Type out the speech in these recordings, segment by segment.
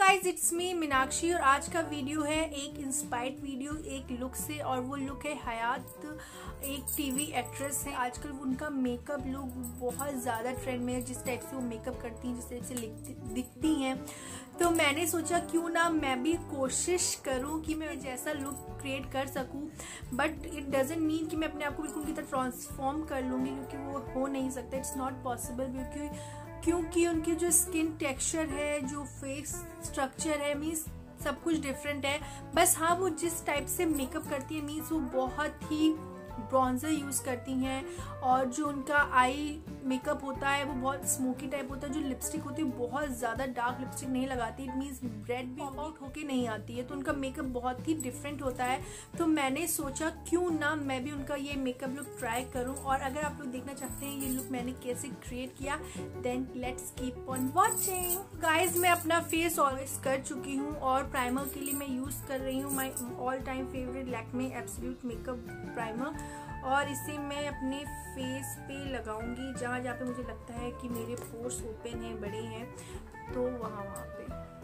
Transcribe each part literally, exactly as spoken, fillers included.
Guys it's me Meenakshi और आज का वीडियो है एक इंस्पायर्ड वीडियो एक लुक से और वो लुक है हयात। एक टीवी एक्ट्रेस है। आजकल उनका मेकअप लुक बहुत ज़्यादा ट्रेंड में है। जिस टाइप से वो मेकअप करती हैं, जिस टाइप से दिखती हैं, तो मैंने सोचा क्यों ना मैं भी कोशिश करूं कि मैं जैसा लुक क्रिएट कर सकूं। बट इट डजंट मीन कि मैं अपने आप को बिल्कुल की तरह ट्रांसफॉर्म कर लूँगी, क्योंकि वो हो नहीं सकता। इट्स नॉट पॉसिबल क्योंकि क्योंकि उनकी जो स्किन टेक्सचर है, जो फेस स्ट्रक्चर है, मीन्स सब कुछ डिफरेंट है। बस हाँ, वो जिस टाइप से मेकअप करती है मीन्स वो बहुत ही ब्रॉन्जर यूज़ करती हैं और जो उनका आई मेकअप होता है वो बहुत स्मोकी टाइप होता है। जो लिपस्टिक होती है बहुत ज़्यादा डार्क लिपस्टिक नहीं लगाती, इट मीन्स रेड भी आउट होके नहीं आती है। तो उनका मेकअप बहुत ही डिफरेंट होता है। तो मैंने सोचा क्यों ना मैं भी उनका ये मेकअप लुक ट्राई करूं। और अगर आप लोग देखना चाहते हैं ये लुक मैंने कैसे क्रिएट किया, then let's keep on watching. Guys मैं अपना फेस ऑलवेज कर चुकी हूँ और प्राइमर के लिए मैं यूज़ कर रही हूँ my all time favourite Lakme absolute makeup primer. और इसे मैं अपने फेस पे लगाऊंगी जहाँ जहाँ पे मुझे लगता है कि मेरे पोर्स ओपन हैं, बड़े हैं, तो वहाँ वहाँ पे।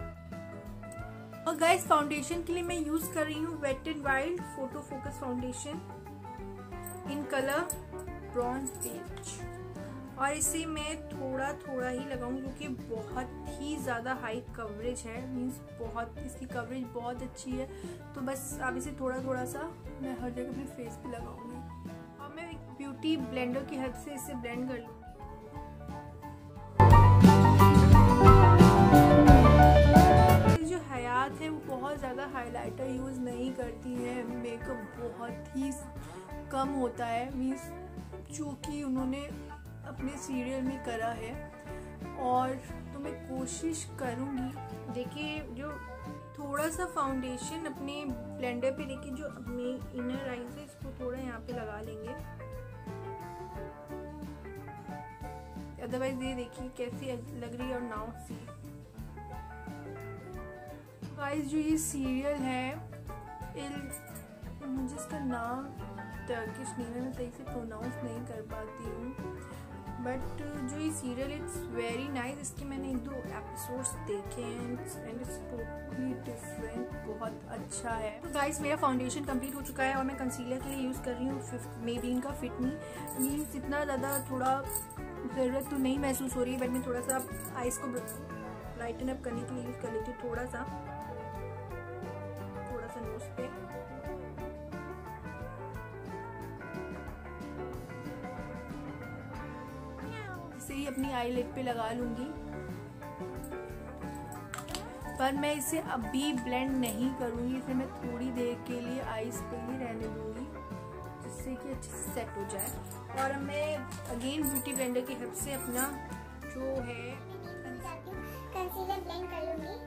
और गाइस फाउंडेशन के लिए मैं यूज़ कर रही हूँ wet and wild photo focus foundation in colour bronze beige. और इसे मैं थोड़ा थोड़ा ही लगाऊंगी क्योंकि बहुत ही ज़्यादा हाई कवरेज है, मीन्स बहुत इसकी कवरेज बहुत अच्छी है। तो बस अब इसे थोड़ा थोड़ा सा मैं हर जगह अपने फेस पे लगाऊंगी। और मैं एक ब्यूटी ब्लेंडर की हेल्प से इसे ब्लेंड कर लूँगी। जो हयात है वो बहुत ज़्यादा हाइलाइटर यूज़ नहीं करती है, मेकअप बहुत ही कम होता है, मीन्स जो कि उन्होंने अपने सीरियल में करा है। और तो मैं कोशिश करूँगी। देखिए जो थोड़ा सा फाउंडेशन अपने ब्लेंडर पे देखिए, जो अपने इनर आईज है इसको थोड़ा यहाँ पे लगा लेंगे। अदरवाइज ये देखिए कैसी लग रही है। और नाउ सी गाइस, जो ये सीरियल है इल मुझे इसका नाम टर्किश नेम है, मैं सही से प्रोनाउंस नहीं कर पाती हूँ, बट जो ये सीरियल इट्स वेरी नाइस। इसके मैंने एक दो एपिसोड्स देखे हैं एंड इट्स टोटली डिफरेंट, बहुत अच्छा है। तो गाइस मेरा फाउंडेशन कंप्लीट हो चुका है और मैं कंसीलर के लिए यूज़ कर रही हूँ मेबेलिन का फिट मी। मीन्स इतना ज़्यादा थोड़ा ज़रूरत तो नहीं महसूस हो रही है, बट मैं थोड़ा सा आइज़ को ब्राइटन अप करने के लिए यूज़ कर लेती हूँ। थोड़ा सा थोड़ा सा नोज पे, इसे ही अपनी आईलिड पे लगा लूंगी। पर मैं इसे अभी ब्लेंड नहीं करूंगी, इसे मैं थोड़ी देर के लिए आईज पे ही रहने दूंगी जिससे कि अच्छे से सेट हो जाए। और मैं अगेन ब्यूटी ब्लेंडर की हेल्प से अपना जो है कंसीलर ब्लेंड कर लूंगी।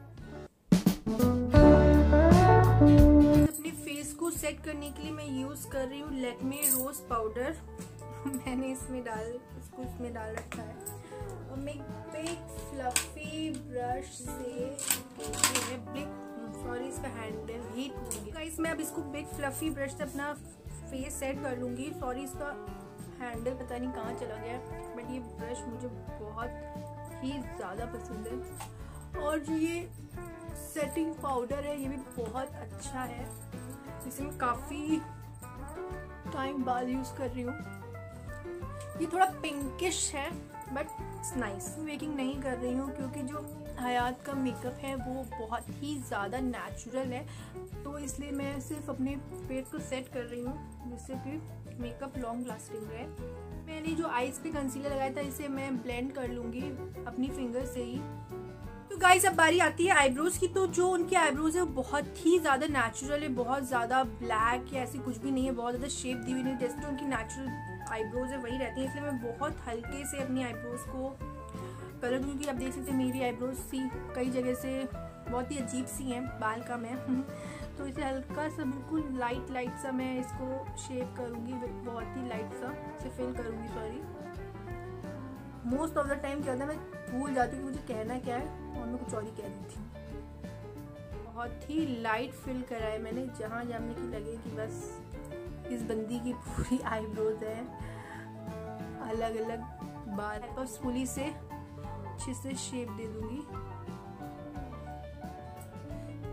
अपने फेस को सेट करने के लिए मैं यूज कर रही हूँ लैक्मे रोज पाउडर। मैंने इसमें डाल इसको इसमें डाल रखा है। और मैं बिग फ्लफी ब्रश से बिग सॉरी इसका हैंडल हीट होंगे गाइस। मैं अब इसको बिग फ्लफी ब्रश से अपना फेस सेट कर लूँगी। सॉरी इसका हैंडल पता नहीं कहाँ चला गया, बट ये ब्रश मुझे बहुत ही ज़्यादा पसंद है। और जो ये सेटिंग पाउडर है ये भी बहुत अच्छा है, इसे मैं काफ़ी टाइम बाद यूज़ कर रही हूँ। ये थोड़ा पिंकिश है बट इट्स नाइस। मेकिंग नहीं कर रही हूँ क्योंकि जो हयात का मेकअप है वो बहुत ही ज़्यादा नेचुरल है, तो इसलिए मैं सिर्फ अपने फेस को सेट कर रही हूँ जिससे कि मेकअप लॉन्ग लास्टिंग रहे। मैंने जो आईज पे कंसीलर लगाया था इसे मैं ब्लेंड कर लूँगी अपनी फिंगर से ही। तो गाइस अब बारी आती है आईब्रोज की। तो जो उनके आईब्रोज है वो बहुत ही ज़्यादा नेचुरल है, बहुत ज़्यादा ब्लैक या ऐसी कुछ भी नहीं है, बहुत ज़्यादा शेप दी हुई नहीं, जैसे जो उनकी नेचुरल आईब्रोज है वही रहती है। इसलिए मैं बहुत हल्के से अपनी आईब्रोज को कलर, क्योंकि आप देख सकते हैं मेरी आईब्रोज सी कई जगह से बहुत ही अजीब सी हैं, बाल कम है तो इसे हल्का सा बिल्कुल लाइट लाइट सा मैं इसको शेप करूँगी, बहुत ही लाइट सा इसे फिल करूँगी। Sorry most of the time क्या होता है मैं भूल जाती हूँ कि मुझे कहना क्या है और मैं कुछ और ही कह देती हूँ। बहुत ही लाइट फिल करा है मैंने, जहाँ जहाँ की लगे कि बस इस बंदी की पूरी आईब्रोज है, अलग अलग बाल। और स्पूली से अच्छे से शेप दे दूंगी।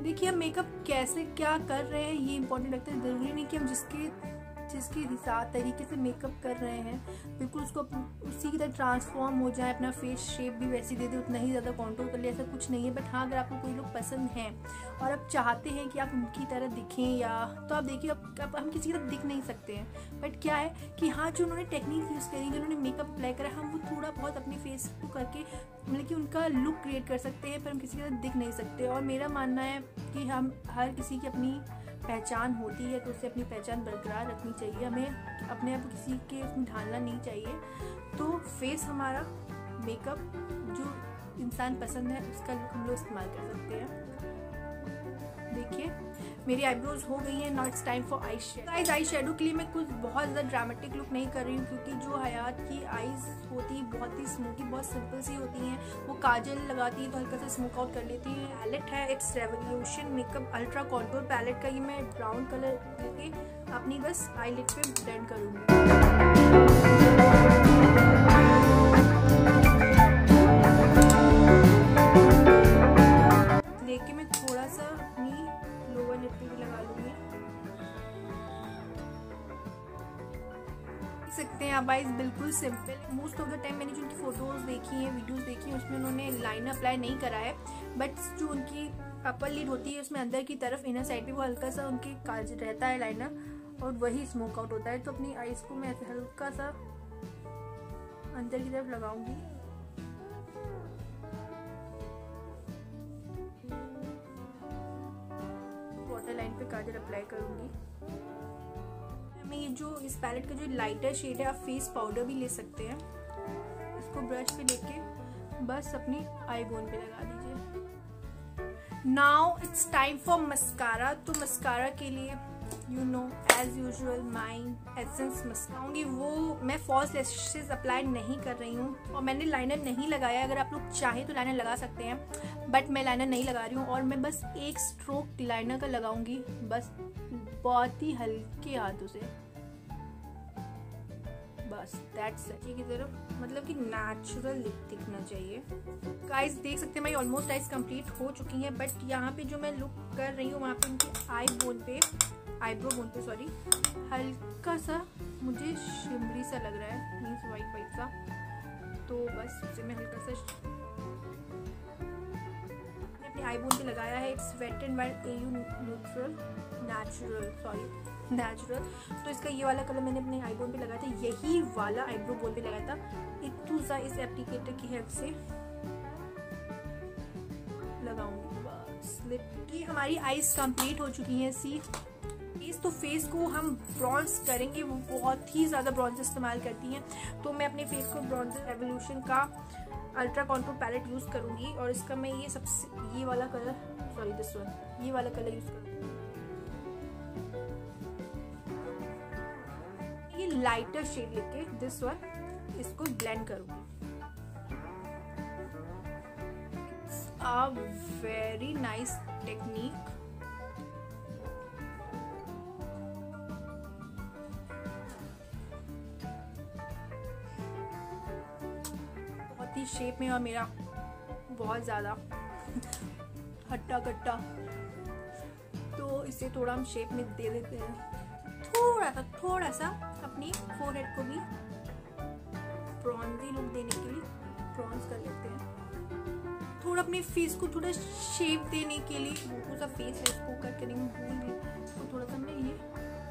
देखिए हम मेकअप कैसे क्या कर रहे हैं ये इंपॉर्टेंट लगता है। ज़रूरी नहीं कि हम जिसके जिसके हिसाब तरीके से मेकअप कर रहे हैं बिल्कुल उसको उसी की तरह ट्रांसफॉर्म हो जाए, अपना फेस शेप भी वैसी दे दे, उतना ही ज़्यादा कॉन्टूर कर ले, ऐसा कुछ नहीं है। बट हाँ, अगर आपको कोई लोग पसंद हैं और आप चाहते हैं कि आप उनकी तरह दिखें, या तो आप देखिए अब अब हम किसी की तरह दिख नहीं सकते हैं। बट क्या है कि हाँ, जो उन्होंने टेक्निक यूज़ करी, जो उन्होंने मेकअप अप्लाई करा, हम वो थोड़ा बहुत अपने फेस को करके मतलब कि उनका लुक क्रिएट कर सकते हैं, पर हम किसी की तरह दिख नहीं सकते। और मेरा मानना है कि हम हर किसी की अपनी पहचान होती है, तो उससे अपनी पहचान बरकरार रखनी चाहिए। हमें अपने आप को किसी के उसमें ढालना नहीं चाहिए। तो फेस हमारा मेकअप जो इंसान पसंद है उसका लुक हम लोग इस्तेमाल कर सकते हैं। देखिए मेरी आईब्रोज हो गई है, now it's time for eye shadow. Guys eye shadow के लिए मैं कुछ बहुत ज़्यादा ड्रामेटिक लुक नहीं कर रही हूँ, क्योंकि जो हयात की आईज होती है बहुत ही स्मोकी, बहुत सिंपल सी होती हैं। वो काजल लगाती है तो हल्का सा स्मोक आउट कर लेती है। पैलेट है it's Revolution makeup ultra contour palette का। ये मैं ब्राउन कलर लेके अपनी बस आई लिड पे ब्लेंड करूँगी। लेके मैं थोड़ा सा अपनी लोअर लिप पे भी लगा लूंगी। देख सकते हैं आप गाइस, बिल्कुल simple. Most of the time मैंने जो उनकी फोटोज देखी हैं, वीडियोस देखी हैं, उसमें उन्होंने लाइन अप्लाई नहीं करा है। बट जो उनकी अपर लिड होती है उसमें अंदर की तरफ इनर साइड पे वो हल्का सा उनके काज रहता है लाइनर, और वही स्मोक आउट होता है। तो अपनी आईज को मैं ऐसे हल्का सा अंदर की तरफ लगाऊंगी। वाटर लाइन पे काजल अप्लाई करूंगी। मैं ये जो इस पैलेट का जो लाइटर शेड है, आप फेस पाउडर भी ले सकते हैं। इसको ब्रश पे लेके बस अपनी आई बोन पे लगा दीजिए। Now it's time for mascara. तो मस्कारा के लिए you know as usual mine Essence मस्काऊंगी। वो मैं फॉल्स लैशेस अप्लाई नहीं कर रही हूँ, और मैंने लाइनर नहीं लगाया। अगर आप लोग चाहें तो लाइनर लगा सकते हैं, बट मैं लाइनर नहीं लगा रही हूँ। और मैं बस एक स्ट्रोक लाइनर का लगाऊंगी, बस बहुत ही हल्के हाथों से, बस दैट्स इट। की तरफ मतलब कि नेचुरल लिप दिखना चाहिए। गाइस देख सकते हैं मेरी ऑलमोस्ट आइज कंप्लीट हो चुकी हैं, बट यहाँ पे जो मैं लुक कर रही हूँ वहाँ पे उनकी आई बोन पे आईब्रो बोन पे सॉरी हल्का सा मुझे शिमरी सा लग रहा है, मीन्स वाइट वाइट सा। तो बस उसे मैं हल्का सा अपनी आई बोन पे लगाया है। It's wet and wild AU neutral natural sorry natural. तो इसका ये वाला कलर मैंने अपने आई बोन पे लगाया था, यही वाला आईब्रो बोन पे लगाया था। इतू सा इस एप्लीकेटर की हेल्प से लगाऊंगी बस लिप की। हमारी आईज कंप्लीट हो चुकी हैं। सी फेस, तो फेस को हम ब्रॉन्ज करेंगे, वो बहुत ही ज़्यादा ब्रॉन्ज इस्तेमाल करती हैं। तो मैं अपने फेस को ब्रॉन्ज रेवोल्यूशन का अल्ट्रा कॉन्टूर पैलेट यूज़ करूँगी, और इसका मैं ये सबसे ये वाला कलर सॉरी दिस वन ये वाला कलर यूज़ करूँगी। ये लाइटर शेड लेके दिस वन इसको ब्लेंड करूँगी। It's a very nice technique. Shape में और मेरा बहुत ज़्यादा हट्टा कट्टा, तो इसे थोड़ा हम शेप में दे देते हैं। थोड़ा सा थोड़ा सा अपनी फोरहेड को भी ब्रॉन्जी लुक देने के लिए ब्रॉन्ज कर लेते हैं। थोड़ा अपने फेस को थोड़ा शेप देने के लिए वो सा फेस है, इसको कट करने में भूल गई, तो थोड़ा सा मैं ये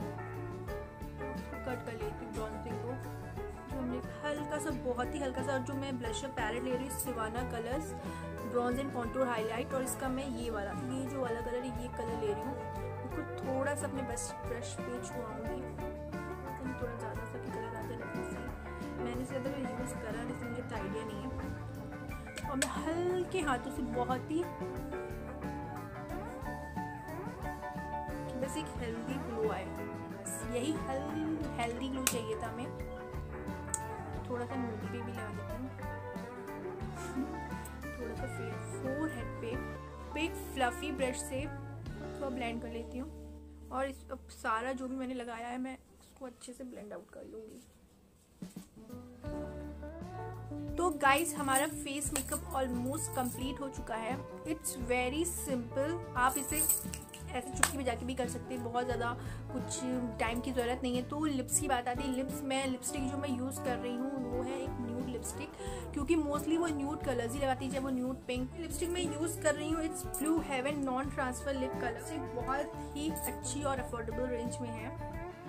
कट कर लेती हूँ ब्रॉन्जिंग को। जो हमने हल्का सा बहुत ही हल्का सा, और जो मैं ब्लशर पैलेट ले रही हूँ Sivanna colours bronze and contour highlight, और इसका मैं ये वाला ये जो वाला कलर है ये कलर ले रही हूँ। इसको थोड़ा सा अपने बस ब्रश पे छुआऊंगी, थोड़ा ज़्यादा सा कलर आ जाए से। मैंने इसे अगर यूज़ करा इसलिए मुझे आइडिया नहीं है, और मैं हल्के हाथों से बहुत ही बस एक हेल्दी ग्लो आए, बस यही हेल्दी ग्लो चाहिए था हमें। थोड़ा सा नोटी पे भी लगा देती हूँ, थोड़ा सा फोर हेड पे पे एक फ्लफी ब्रश से थोड़ा ब्लेंड कर लेती हूँ, और इस अब सारा जो भी मैंने लगाया है मैं इसको अच्छे से ब्लेंड आउट कर लूँगी। तो गाइस हमारा फेस मेकअप ऑलमोस्ट कंप्लीट हो चुका है। इट्स वेरी सिंपल, आप इसे ऐसे चुटकी बजा के भी कर सकते हैं, बहुत ज़्यादा कुछ टाइम की ज़रूरत नहीं है। तो लिप्स की बात आती है, लिप्स में लिपस्टिक जो मैं यूज़ कर रही हूँ वो है एक न्यूड लिपस्टिक, क्योंकि मोस्टली वो न्यूड कलर्स ही लगाती है, चाहे वो न्यूड पिंक। लिपस्टिक मैं यूज़ कर रही हूँ it's blue heaven non transfer lip colour से, बहुत ही अच्छी और अफोर्डेबल रेंज में है।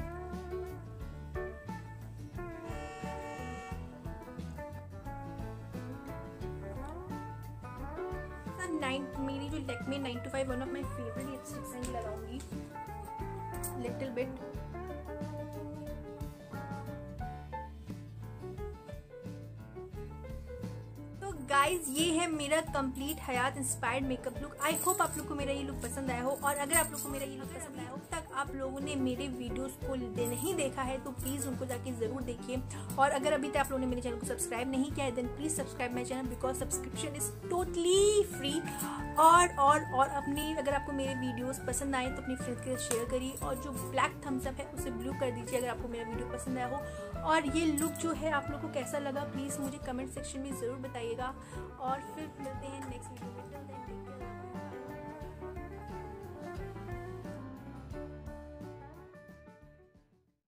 नाइन मेरी जो Lakme nine two five one of my favourite lipsticks हैं, ये लगाऊंगी लिटिल बिट। तो गाइज ये है मेरा complete Hayat inspired makeup look. I hope आप लोग को मेरा ये लुक पसंद आया हो, और अगर आप लोग को मेरा ये लुक पसंद आया हो, तक आप लोगों ने मेरे वीडियोस को नहीं देखा है तो प्लीज़ उनको जाके ज़रूर देखिए। और अगर अभी तक आप लोगों ने मेरे चैनल को सब्सक्राइब नहीं किया है then please subscribe my channel, because subscription is totally free. और और और अपनी अगर आपको मेरे वीडियोस पसंद आए तो अपनी फ्रेंड्स के साथ शेयर करिए, और जो ब्लैक थम्स अप है उसे ब्लू कर दीजिए अगर आपको मेरा वीडियो पसंद आया हो। और ये लुक जो है आप लोग को कैसा लगा प्लीज़ मुझे कमेंट सेक्शन में ज़रूर बताइएगा, और फिर मिलते हैं नेक्स्ट वीडियो में।